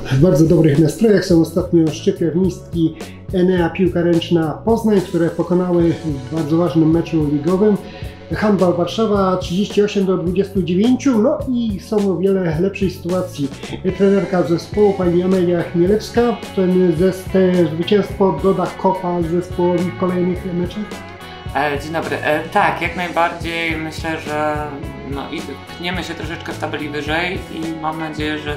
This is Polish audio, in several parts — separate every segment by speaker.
Speaker 1: W bardzo dobrych nastrojach są ostatnio szczypiornistki Enea Piłka Ręczna Poznań, które pokonały w bardzo ważnym meczu ligowym Handbal Warszawa 38-29, no i są o wiele lepszej sytuacji. Trenerka zespołu pani Amelia Chmielewska, te zwycięstwo doda kopa zespołowi w kolejnych meczach?
Speaker 2: Dzień dobry. Tak, jak najbardziej. Myślę, że pchniemy się troszeczkę w tabeli wyżej i mam nadzieję, że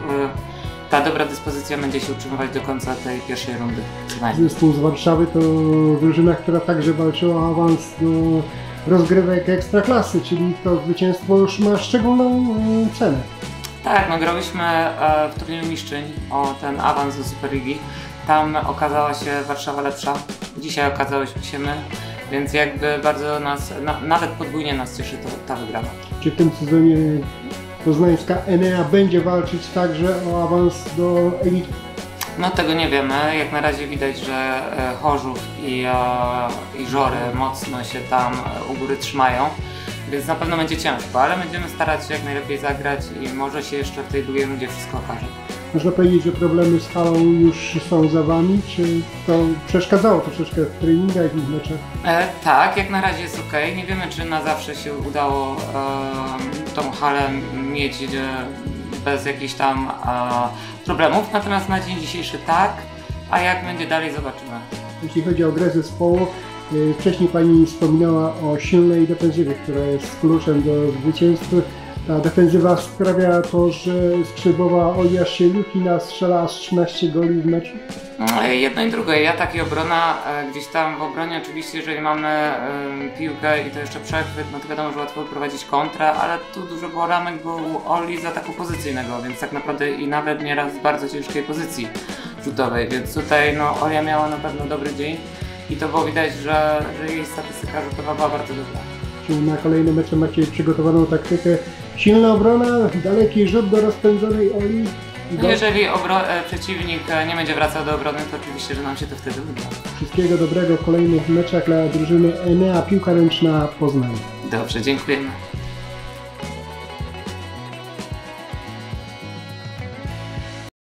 Speaker 2: ta dobra dyspozycja będzie się utrzymywać do końca tej pierwszej rundy.
Speaker 1: Zespół z Warszawy to drużyna, która także walczyła o awans do rozgrywek ekstraklasy, czyli to zwycięstwo już ma szczególną cenę.
Speaker 2: Tak, grałyśmy w turnieju mistrzyń o ten awans do Superligi. Tam okazała się Warszawa lepsza, dzisiaj okazałyśmy się my, więc jakby bardzo nas, nawet podwójnie nas cieszy ta wygrana.
Speaker 1: Czy w tym sezonie poznańska Enea będzie walczyć także o awans do elity?
Speaker 2: No tego nie wiemy. Jak na razie widać, że Chorzów i Żory mocno się tam u góry trzymają, więc na pewno będzie ciężko, ale będziemy starać się jak najlepiej zagrać i może się jeszcze w tej drugiej rundzie wszystko okaże.
Speaker 1: Można powiedzieć, że problemy z halą już są za wami, czy to przeszkadzało troszeczkę w treningach i w meczach?
Speaker 2: Tak, jak na razie jest ok. Nie wiemy, czy na zawsze się udało tą halę mieć bez jakichś tam problemów, natomiast na dzień dzisiejszy tak, a jak będzie dalej zobaczymy.
Speaker 1: Jeśli chodzi o grę zespołu, wcześniej pani wspominała o silnej defensywie, która jest kluczem do zwycięstwa. Ta defensywa sprawia to, że skrzydłowa Olia Sieliukina strzela aż 13 goli w meczu?
Speaker 2: Jedno i drugie, atak i obrona. Gdzieś tam w obronie oczywiście, jeżeli mamy piłkę i to jeszcze przechwyt, no to wiadomo, że łatwo prowadzić kontrę, ale tu dużo było ramek, bo u Oli z ataku pozycyjnego, więc tak naprawdę i nawet nieraz z bardzo ciężkiej pozycji rzutowej, więc tutaj Olia miała na pewno dobry dzień i to było widać, że jej statystyka rzutowa była bardzo dobra.
Speaker 1: Czyli na kolejne mecze macie przygotowaną taktykę silna obrona, daleki rzut do rozpędzonej Oli?
Speaker 2: Jeżeli przeciwnik nie będzie wracał do obrony, to oczywiście, że nam się to wtedy uda.
Speaker 1: Wszystkiego dobrego w kolejnych meczach dla drużyny Enea Piłka Ręczna Poznań.
Speaker 2: Dobrze, dziękujemy.